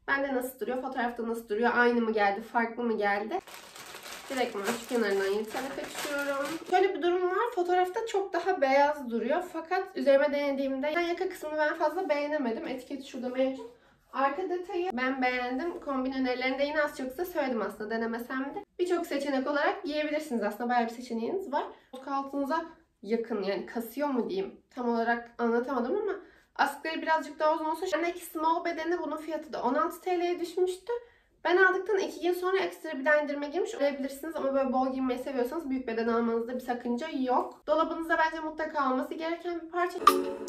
Bende nasıl duruyor, fotoğrafta nasıl duruyor, aynı mı geldi, farklı mı geldi? Direkt şu kenarından yırtarak açıyorum. Şöyle bir durum var. Fotoğrafta çok daha beyaz duruyor. Fakat üzerime denediğimde yaka kısmını ben fazla beğenemedim. Etiketi şurada mevcut. Arka detayı ben beğendim. Kombin önerilerinde yine az çok size söyledim aslında denemesem de. Birçok seçenek olarak giyebilirsiniz aslında. Bayağı bir seçeneğiniz var. Koltuk altınıza yakın, yani kasıyor mu diyeyim. Tam olarak anlatamadım ama askıları birazcık daha uzun olsa. Bendeki small bedeni bunun fiyatı da 16 TL'ye düşmüştü. Ben aldıktan 2 gün sonra ekstra bir daha indirime girmiş olabilirsiniz ama böyle bol giymeyi seviyorsanız büyük beden almanızda bir sakınca yok. Dolabınızda bence mutlaka olması gereken bir parça.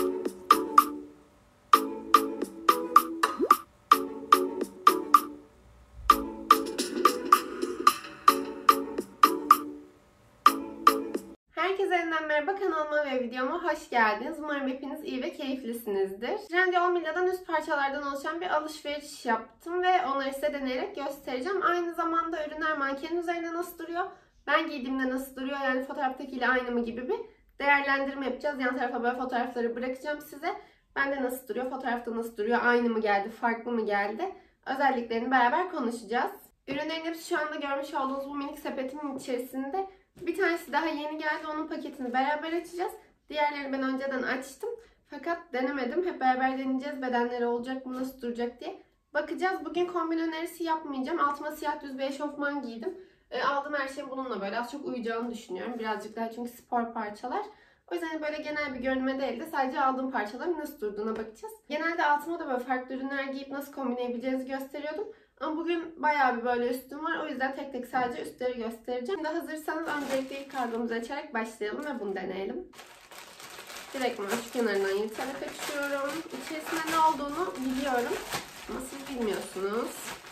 Herkese yeniden merhaba, kanalıma ve videoma hoş geldiniz. Umarım hepiniz iyi ve keyiflisinizdir. Trendyol Milla'dan üst parçalardan oluşan bir alışveriş yaptım ve onları size deneyerek göstereceğim. Aynı zamanda ürünler mankenin üzerinde nasıl duruyor, ben giydiğimde nasıl duruyor, yani fotoğraftakiyle aynı mı gibi bir değerlendirme yapacağız. Yan tarafa böyle fotoğrafları bırakacağım size. Bende nasıl duruyor, fotoğrafta nasıl duruyor, aynı mı geldi, farklı mı geldi, özelliklerini beraber konuşacağız. Ürünlerin hepsi şu anda görmüş olduğunuz bu minik sepetimin içerisinde. Bir tanesi daha yeni geldi. Onun paketini beraber açacağız. Diğerlerini ben önceden açtım. Fakat denemedim. Hep beraber deneyeceğiz. Bedenleri olacak mı, nasıl duracak diye. Bakacağız. Bugün kombin önerisi yapmayacağım. Altıma siyah düz bir eşofman giydim. Aldığım her şeyin bununla böyle az çok uyacağını düşünüyorum. Birazcık daha çünkü spor parçalar. O yüzden böyle genel bir görünme değil de sadece aldığım parçaların nasıl durduğuna bakacağız. Genelde altıma da böyle farklı ürünler giyip nasıl kombinleyebileceğinizi gösteriyordum. Ama bugün bayağı bir böyle üstüm var. O yüzden tek tek sadece üstleri göstereceğim. Şimdi hazırsanız öncelikle ilk kargomuzu açarak başlayalım ve bunu deneyelim. Direkt şu kenarından yırtarak açıyorum. İçerisinde ne olduğunu biliyorum ama siz bilmiyorsunuz.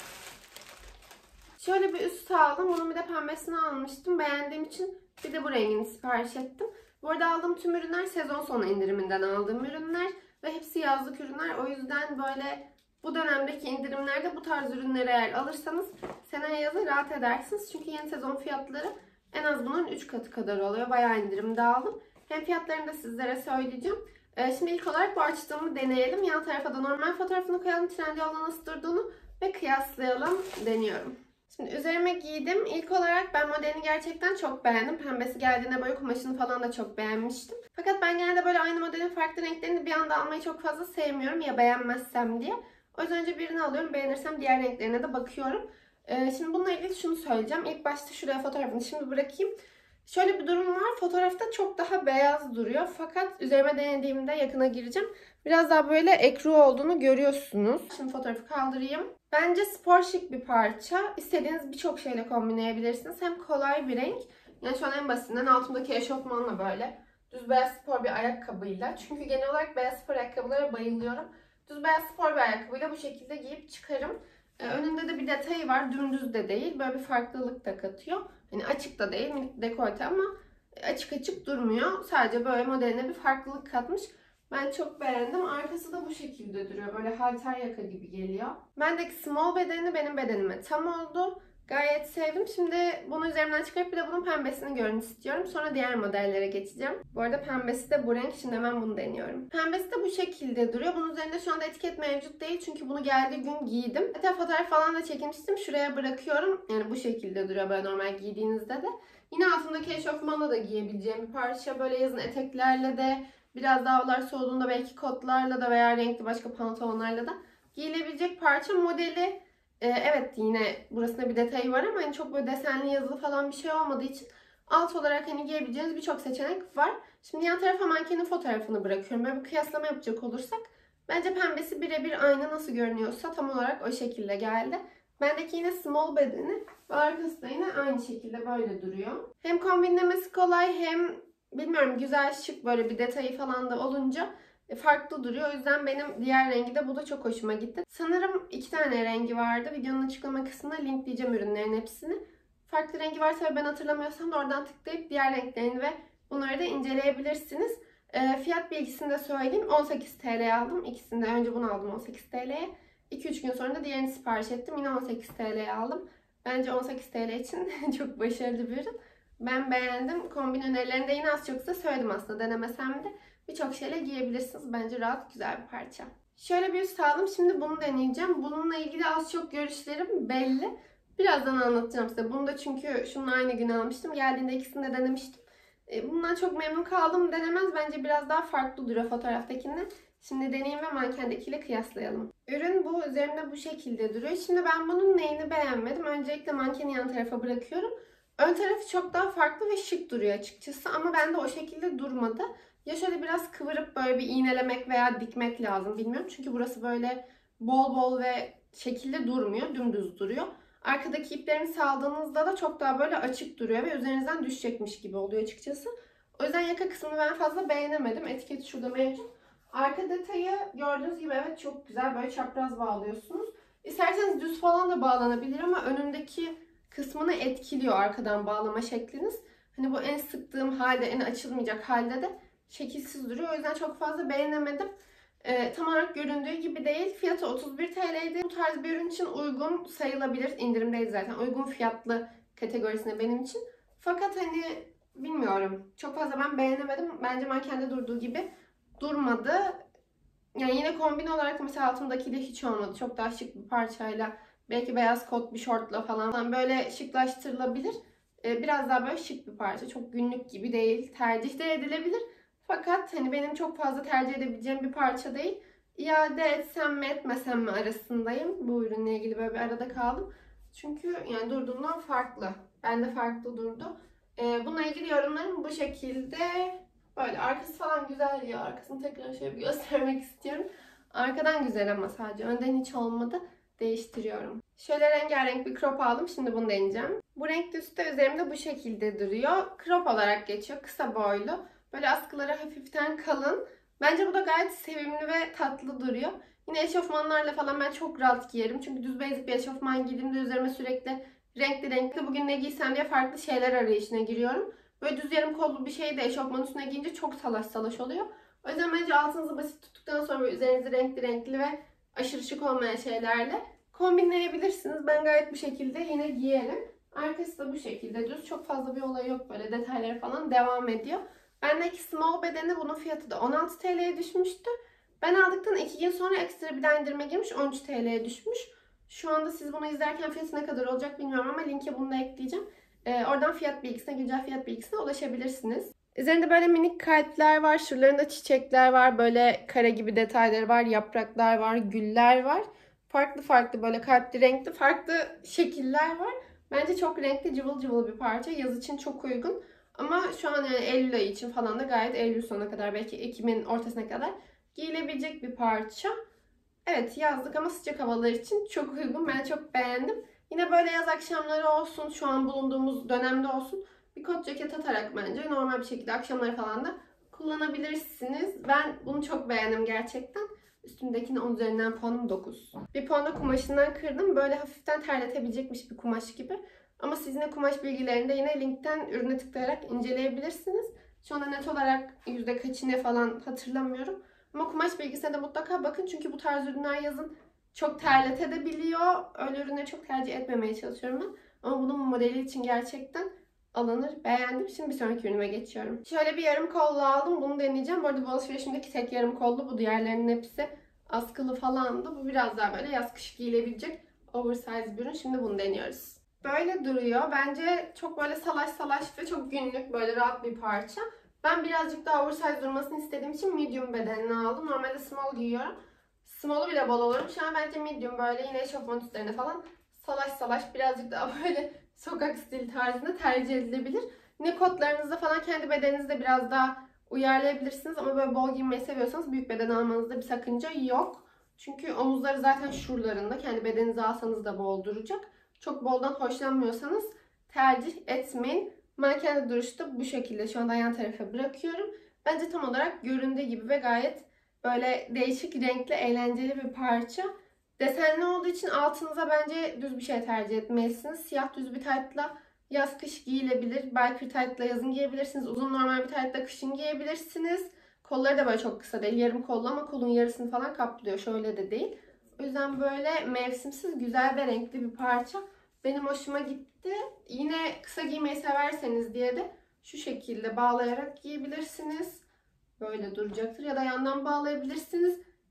Şöyle bir üst aldım. Bunun bir de pembesini almıştım. Beğendiğim için bir de bu rengini sipariş ettim. Bu arada aldığım tüm ürünler sezon sonu indiriminden aldığım ürünler ve hepsi yazlık ürünler. O yüzden böyle bu dönemdeki indirimlerde bu tarz ürünleri eğer alırsanız seneye yazı rahat edersiniz. Çünkü yeni sezon fiyatları en az bunun 3 katı kadar oluyor. Bayağı indirimde aldım. Hem fiyatlarını da sizlere söyleyeceğim. Şimdi ilk olarak bu açtığımı deneyelim. Yan tarafa da normal fotoğrafını koyalım. Trendyol'da nasıl durduğunu ve kıyaslayalım. Deniyorum. Şimdi üzerime giydim. İlk olarak ben modelini gerçekten çok beğendim. Pembesi geldiğinde böyle kumaşını falan da çok beğenmiştim. Fakat ben genelde böyle aynı modelin farklı renklerini bir anda almayı çok fazla sevmiyorum ya beğenmezsem diye. O yüzden önce birini alıyorum. Beğenirsem diğer renklerine de bakıyorum. Şimdi bununla ilgili şunu söyleyeceğim. İlk başta şuraya fotoğrafını şimdi bırakayım. Şöyle bir durum var. Fotoğrafta çok daha beyaz duruyor. Fakat üzerime denediğimde yakına gireceğim. Biraz daha böyle ekru olduğunu görüyorsunuz. Şimdi fotoğrafı kaldırayım. Bence spor şık bir parça. İstediğiniz birçok şeyle kombinleyebilirsiniz. Hem kolay bir renk. Yani şu an en basitinden altımdaki eşofmanla böyle düz beyaz spor bir ayakkabıyla. Çünkü genel olarak beyaz spor ayakkabılara bayılıyorum. Düz beyaz spor bir ayakkabıyla bu şekilde giyip çıkarım. Önünde de bir detayı var. Dümdüz de değil. Böyle bir farklılık da katıyor. Hani açık da değil. Minik dekolte ama açık açık durmuyor. Sadece böyle modeline bir farklılık katmış. Ben çok beğendim. Arkası da bu şekilde duruyor. Böyle halter yaka gibi geliyor. Bendeki small bedeni benim bedenime tam oldu. Gayet sevdim. Şimdi bunu üzerimden çıkarıp bir de bunun pembesini görün istiyorum. Sonra diğer modellere geçeceğim. Bu arada pembesi de bu renk. Şimdi hemen bunu deniyorum. Pembesi de bu şekilde duruyor. Bunun üzerinde şu anda etiket mevcut değil. Çünkü bunu geldiği gün giydim. Hatta fotoğraf falan da çekmiştim. Şuraya bırakıyorum. Yani bu şekilde duruyor böyle normal giydiğinizde de. Yine altındaki eşofmanla da giyebileceğim bir parça. Böyle yazın eteklerle de, biraz daha havalar soğuduğunda belki kotlarla da veya renkli başka pantolonlarla da giyilebilecek parça. Modeli evet yine burasında bir detayı var ama hani çok böyle desenli yazılı falan bir şey olmadığı için alt olarak hani giyebileceğiniz birçok seçenek var. Şimdi yan tarafa mankenin fotoğrafını bırakıyorum. Böyle bir kıyaslama yapacak olursak bence pembesi birebir aynı nasıl görünüyorsa tam olarak o şekilde geldi. Bendeki yine small bedeni ve arkası da yine aynı şekilde böyle duruyor. Hem kombinlemesi kolay hem bilmiyorum güzel şık böyle bir detayı falan da olunca farklı duruyor. O yüzden benim diğer rengi de bu da çok hoşuma gitti. Sanırım 2 tane rengi vardı. Videonun açıklama kısmına linkleyeceğim ürünlerin hepsini. Farklı rengi varsa ve ben hatırlamıyorsam da oradan tıklayıp diğer renklerini ve bunları da inceleyebilirsiniz. Fiyat bilgisini de söyleyeyim. 18 TL aldım. İkisini de önce bunu aldım 18 TL'ye. 2-3 gün sonra da diğerini sipariş ettim. Yine 18 TL'ye aldım. Bence 18 TL için çok başarılı bir ürün. Ben beğendim. Kombin önerilerinde yine az çok size söyledim aslında denemesem de. Birçok şeyle giyebilirsiniz. Bence rahat, güzel bir parça. Şöyle bir üst aldım. Şimdi bunu deneyeceğim. Bununla ilgili az çok görüşlerim belli. Birazdan anlatacağım size. Bunu da çünkü şunun aynı gün almıştım. Geldiğinde ikisini de denemiştim. Bundan çok memnun kaldım denemez. Bence biraz daha farklı duruyor fotoğraftakinden. Şimdi deneyeyim ve mankendekiyle kıyaslayalım. Ürün bu. Üzerinde bu şekilde duruyor. Şimdi ben bunun neyini beğenmedim? Öncelikle mankeni yan tarafa bırakıyorum. Ön tarafı çok daha farklı ve şık duruyor açıkçası. Ama bende o şekilde durmadı. Ya şöyle biraz kıvırıp böyle bir iğnelemek veya dikmek lazım. Bilmiyorum. Çünkü burası böyle bol bol ve şekilde durmuyor. Dümdüz duruyor. Arkadaki iplerini saldığınızda da çok daha böyle açık duruyor ve üzerinizden düşecekmiş gibi oluyor açıkçası. O yüzden yaka kısmını ben fazla beğenemedim. Etiketi şurada mevcut. Arka detayı gördüğünüz gibi evet çok güzel. Böyle çapraz bağlıyorsunuz. İsterseniz düz falan da bağlanabilir ama önündeki kısmını etkiliyor arkadan bağlama şekliniz. Hani bu en sıktığım halde, en açılmayacak halde de şekilsiz duruyor. O yüzden çok fazla beğenemedim. Tam olarak göründüğü gibi değil. Fiyatı 31 TL'ydi. Bu tarz bir ürün için uygun sayılabilir. İndirimdeydi zaten. Uygun fiyatlı kategorisine benim için. Fakat hani bilmiyorum. Çok fazla ben beğenemedim. Bence mankende durduğu gibi durmadı. Yani yine kombin olarak mesela altımdakiyle hiç olmadı. Çok daha şık bir parçayla, belki beyaz kot bir şortla falan böyle şıklaştırılabilir. Biraz daha böyle şık bir parça. Çok günlük gibi değil. Tercih de edilebilir. Fakat hani benim çok fazla tercih edebileceğim bir parça değil. İade etsem mi etmesem mi arasındayım. Bu ürünle ilgili böyle bir arada kaldım. Çünkü yani durduğundan farklı. Bende farklı durdu. Bununla ilgili yorumlarım bu şekilde. Böyle arkası falan güzel ya. Arkasını tekrar şöyle bir göstermek istiyorum. Arkadan güzel ama sadece. Önden hiç olmadı. Değiştiriyorum. Şöyle rengarenk bir crop aldım. Şimdi bunu deneyeceğim. Bu renk düzü de üzerimde bu şekilde duruyor. Crop olarak geçiyor. Kısa boylu. Böyle askıları hafiften kalın. Bence bu da gayet sevimli ve tatlı duruyor. Yine eşofmanlarla falan ben çok rahat giyerim. Çünkü düz basic bir eşofman giydiğimde üzerime sürekli renkli renkli bugün ne giysem diye farklı şeyler arayışına giriyorum. Böyle düz yarım kollu bir şey de eşofmanın üstüne giyince çok salaş salaş oluyor. O yüzden bence altınızı basit tuttuktan sonra üzerinizi renkli renkli ve aşırı şık olmayan şeylerle kombinleyebilirsiniz. Ben gayet bu şekilde yine giyerim. Arkası da bu şekilde düz. Çok fazla bir olay yok, böyle detayları falan devam ediyor. Bendeki small bedeni, bunun fiyatı da 16 TL'ye düşmüştü. Ben aldıktan 2 gün sonra ekstra bir daha indirime girmiş, 13 TL'ye düşmüş. Şu anda siz bunu izlerken fiyatı ne kadar olacak bilmiyorum ama linke bunu da ekleyeceğim. Oradan fiyat bilgisine, güncel fiyat bilgisine ulaşabilirsiniz. Üzerinde böyle minik kalpler var. Şuralarında çiçekler var. Böyle kare gibi detayları var. Yapraklar var. Güller var. Farklı farklı böyle kalpli, renkli, farklı şekiller var. Bence çok renkli, cıvıl cıvıl bir parça. Yaz için çok uygun. Ama şu an yani Eylül ayı için falan da gayet, Eylül sonuna kadar, belki Ekim'in ortasına kadar giyilebilecek bir parça. Evet, yazlık ama sıcak havalar için çok uygun. Ben çok beğendim. Yine böyle yaz akşamları olsun, şu an bulunduğumuz dönemde olsun, bir kot ceket atarak bence normal bir şekilde akşamları falan da kullanabilirsiniz. Ben bunu çok beğendim gerçekten. Üstümdekine 10 üzerinden puanım 9. Bir puan da kumaşından kırdım. Böyle hafiften terletebilecekmiş bir kumaş gibi. Ama siz yine kumaş bilgilerini de yine linkten ürüne tıklayarak inceleyebilirsiniz. Şu anda net olarak yüzde kaçını falan hatırlamıyorum. Ama kumaş bilgisine de mutlaka bakın. Çünkü bu tarz ürünler yazın çok terletebiliyor. Öyle ürünleri çok tercih etmemeye çalışıyorum ben. Ama bunun modeli için gerçekten alınır. Beğendim. Şimdi bir sonraki ürünüme geçiyorum. Şöyle bir yarım kollu aldım. Bunu deneyeceğim. Bu arada bu alışverişimdeki tek yarım kollu bu. Diğerlerinin hepsi askılı falandı. Bu biraz daha böyle yaz kış giyilebilecek oversize bir ürün. Şimdi bunu deniyoruz. Böyle duruyor. Bence çok böyle salaş salaş ve çok günlük, böyle rahat bir parça. Ben birazcık daha oversize durmasını istediğim için medium bedenini aldım. Normalde small giyiyorum. Small'u bile bol olurum. Şu an bence medium, böyle yine eşofman üstlerine falan salaş salaş, birazcık daha böyle sokak stili tarzında tercih edilebilir. Yine kotlarınızda falan kendi bedeninizde biraz daha uyarlayabilirsiniz. Ama böyle bol giymeyi seviyorsanız büyük beden almanızda bir sakınca yok. Çünkü omuzları zaten şuralarında. Kendi bedeninize alsanız da bol duracak. Çok boldan hoşlanmıyorsanız tercih etmeyin. Mankende duruşu da bu şekilde. Şu anda yan tarafa bırakıyorum. Bence tam olarak göründüğü gibi ve gayet böyle değişik, renkli, eğlenceli bir parça. Desenli olduğu için altınıza bence düz bir şey tercih etmelisiniz. Siyah düz bir taytla yaz kış giyilebilir. Belki bir taytla yazın giyebilirsiniz. Uzun normal bir taytla kışın giyebilirsiniz. Kolları da böyle çok kısa değil. Yarım kollu ama kolun yarısını falan kaplıyor. Şöyle de değil. O yüzden böyle mevsimsiz, güzel ve renkli bir parça. Benim hoşuma gitti. Yine kısa giymeyi severseniz diye de şu şekilde bağlayarak giyebilirsiniz. Böyle duracaktır. Ya da yandan bağlayabilirsiniz.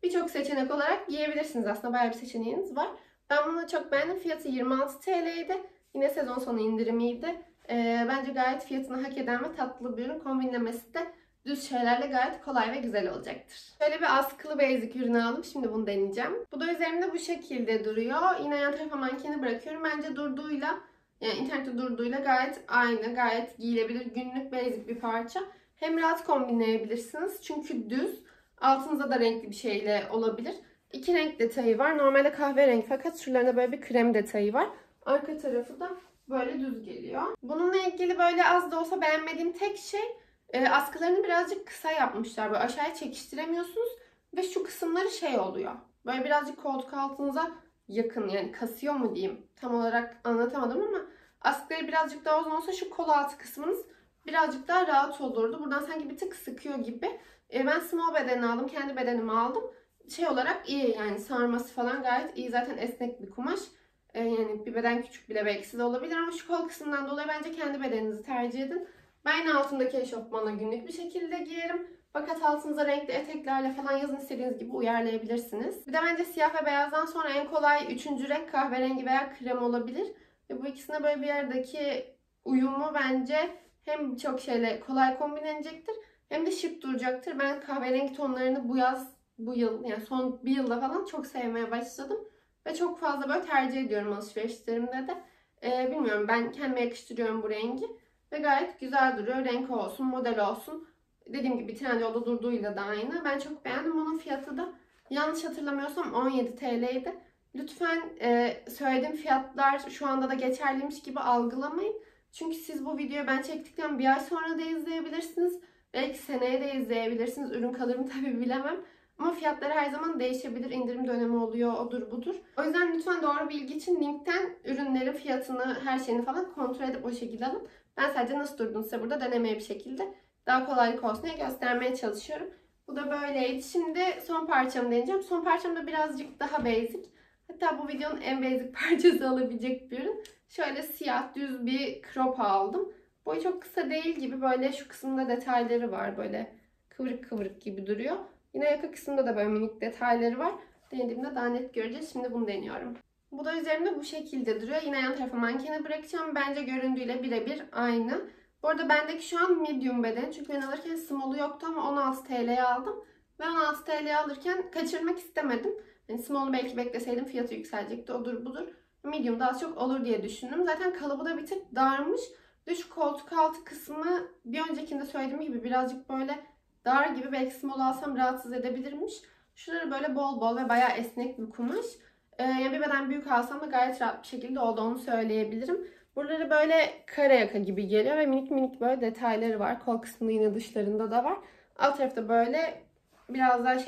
birçok seçenek olarak giyebilirsiniz. Aslında bayağı bir seçeneğiniz var. Ben bunu çok beğendim. Fiyatı 26 TL'ydi. Yine sezon sonu indirimiydi. Bence gayet fiyatını hak eden ve tatlı bir ürün. Kombinlemesi de düz şeylerle gayet kolay ve güzel olacaktır. Şöyle bir askılı basic ürünü aldım. Şimdi bunu deneyeceğim. Bu da üzerimde bu şekilde duruyor. Yine yan tarafa mankeni bırakıyorum. Bence durduğuyla, yani internette durduğuyla gayet aynı, gayet giyilebilir günlük basic bir parça. Hem rahat kombinleyebilirsiniz çünkü düz. Altınıza da renkli bir şeyle olabilir. İki renk detayı var. Normalde kahverengi fakat şuralarında böyle bir krem detayı var. Arka tarafı da böyle düz geliyor. Bununla ilgili böyle az da olsa beğenmediğim tek şey askılarını birazcık kısa yapmışlar. Böyle aşağıya çekiştiremiyorsunuz ve şu kısımları şey oluyor. Böyle birazcık koltuk altınıza yakın, yani kasıyor mu diyeyim. Tam olarak anlatamadım ama askıları birazcık daha uzun olsa şu kol altı kısmınız birazcık daha rahat olurdu. Buradan sanki bir tık sıkıyor gibi. Ben small bedeni aldım. Kendi bedenimi aldım. Şey olarak iyi, yani sarması falan gayet iyi. Zaten esnek bir kumaş. Yani bir beden küçük bile belki size olabilir ama şu kol kısmından dolayı bence kendi bedeninizi tercih edin. Ben yine altındaki eşofmanla günlük bir şekilde giyerim. Fakat altınıza renkli eteklerle falan yazın istediğiniz gibi uyarlayabilirsiniz. Bir de bence siyah ve beyazdan sonra en kolay üçüncü renk kahverengi veya krem olabilir. Ve bu ikisine böyle bir yerdeki uyumu bence hem birçok şeyle kolay kombinlenecektir hem de şık duracaktır. Ben kahverengi tonlarını bu yıl yani son bir yılda falan çok sevmeye başladım. Ve çok fazla böyle tercih ediyorum alışverişlerimde de. Bilmiyorum, ben kendime yakıştırıyorum bu rengi. Ve gayet güzel duruyor. Renk olsun, model olsun. Dediğim gibi Trendyol'da durduğuyla da aynı. Ben çok beğendim. Onun fiyatı da yanlış hatırlamıyorsam 17 TL'ydi. Lütfen söylediğim fiyatlar şu anda da geçerliymiş gibi algılamayın. Çünkü siz bu videoyu ben çektikten bir ay sonra da izleyebilirsiniz. Belki seneye de izleyebilirsiniz. Ürün kalır mı tabii bilemem. Ama fiyatları her zaman değişebilir. İndirim dönemi oluyor, odur budur. O yüzden lütfen doğru bilgi için linkten ürünlerin fiyatını, her şeyini falan kontrol edip o şekilde alın. Ben sadece nasıl durduğunu size burada denemeye bir şekilde daha kolaylık olsun diye göstermeye çalışıyorum. Bu da böyleydi. Şimdi son parçamı deneyeceğim. Son parçam da birazcık daha basic. Hatta bu videonun en basic parçası olabilecek bir ürün. Şöyle siyah düz bir crop aldım. Boyu çok kısa değil gibi, böyle şu kısımda detayları var. Böyle kıvrık kıvrık gibi duruyor. Yine yaka kısmında da böyle minik detayları var. Denediğimde daha net göreceğiz. Şimdi bunu deniyorum. Bu da üzerimde bu şekilde duruyor. Yine yan tarafa mankeni bırakacağım. Bence göründüğüyle birebir aynı. Bu arada bendeki şu an medium beden. Çünkü ben alırken small'u yoktu ama 16 TL'ye aldım. Ve 16 TL'ye alırken kaçırmak istemedim. Yani small'u belki bekleseydim fiyatı yükselecekti. Odur budur. Medium daha çok olur diye düşündüm. Zaten kalıbı da bir tık darmış. Ve şu koltuk altı kısmı bir öncekinde söylediğim gibi birazcık böyle dar gibi. Belki small alsam rahatsız edebilirmiş. Şuraları böyle bol bol ve bayağı esnek bir kumaş. Yani bir beden büyük alsam da gayet rahat bir şekilde olduğunu söyleyebilirim. Buraları böyle kare yaka gibi geliyor ve minik minik böyle detayları var. Kol kısmında yine dışlarında da var. Alt tarafta böyle biraz daha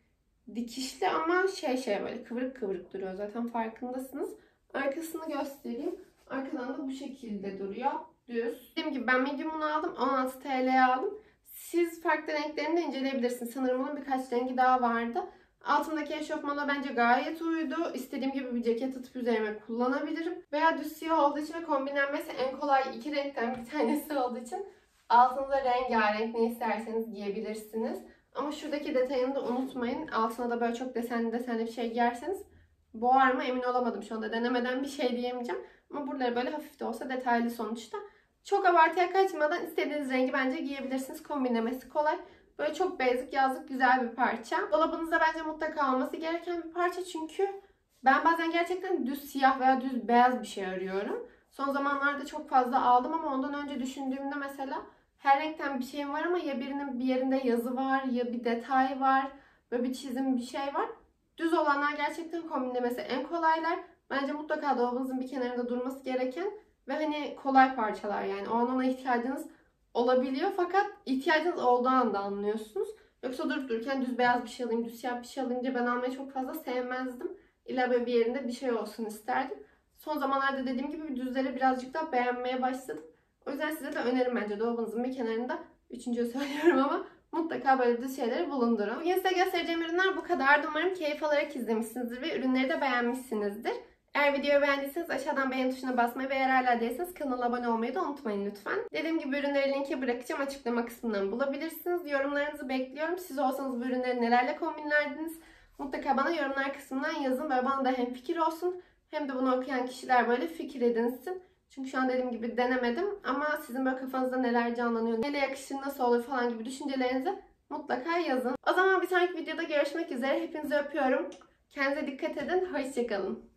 dikişli ama böyle kıvırık kıvırık duruyor. Zaten farkındasınız. Arkasını göstereyim. Arkadan da bu şekilde duruyor. Düz. Dediğim gibi ben medium'unu aldım. 16 TL'ye aldım. Siz farklı renklerini de inceleyebilirsiniz. Sanırım onun birkaç rengi daha vardı. Altımdaki eşofmanla bence gayet uydu. İstediğim gibi bir ceket atıp üzerime kullanabilirim. Veya düz siyah olduğu için ve kombinlenmesi en kolay iki renkten bir tanesi olduğu için altınıza rengarenk ne isterseniz giyebilirsiniz. Ama şuradaki detayını da unutmayın. Altına da böyle çok desenli bir şey giyerseniz boğar mı emin olamadım, şu anda denemeden bir şey diyemeyeceğim. Ama buraları böyle hafif de olsa detaylı sonuçta. Çok abartıya kaçmadan istediğiniz rengi bence giyebilirsiniz. Kombinlemesi kolay. Böyle çok basic, yazlık güzel bir parça. Dolabınızda bence mutlaka olması gereken bir parça. Çünkü ben bazen gerçekten düz siyah veya düz beyaz bir şey arıyorum. Son zamanlarda çok fazla aldım ama ondan önce düşündüğümde mesela her renkten bir şeyim var ama ya birinin bir yerinde yazı var ya bir detay var. Böyle bir çizim bir şey var. Düz olanlar gerçekten kombinlemesi en kolaylar. Bence mutlaka dolabınızın bir kenarında durması gereken ve hani kolay parçalar, yani o an ona ihtiyacınız olabiliyor fakat ihtiyacınız olduğu anda anlıyorsunuz. Yoksa durup dururken düz beyaz bir şey alayım, düz siyah bir şey alınca ben almayı çok fazla sevmezdim. İlla böyle bir yerinde bir şey olsun isterdim. Son zamanlarda dediğim gibi düzleri birazcık daha beğenmeye başladım. O yüzden size de önerim bence dolabınızın bir kenarında, üçüncüyü söylüyorum ama mutlaka böyle düz şeyleri bulundurun. Bugün size göstereceğim ürünler bu kadar. Umarım keyif alarak izlemişsinizdir ve ürünleri de beğenmişsinizdir. Eğer videoyu beğendiyseniz aşağıdan beğen tuşuna basmayı ve eğer hala değilseniz kanala abone olmayı da unutmayın lütfen. Dediğim gibi ürünleri linki bırakacağım, açıklama kısmından bulabilirsiniz. Yorumlarınızı bekliyorum. Siz olsanız bu ürünleri nelerle kombinlerdiniz? Mutlaka bana yorumlar kısmından yazın. Böyle bana da hem fikir olsun hem de bunu okuyan kişiler böyle fikir edinsin. Çünkü şu an dediğim gibi denemedim ama sizin böyle kafanızda neler canlanıyor, neyle yakışır, nasıl olur falan gibi düşüncelerinizi mutlaka yazın. O zaman bir sonraki videoda görüşmek üzere. Hepinizi öpüyorum. Kendinize dikkat edin. Hoşça kalın.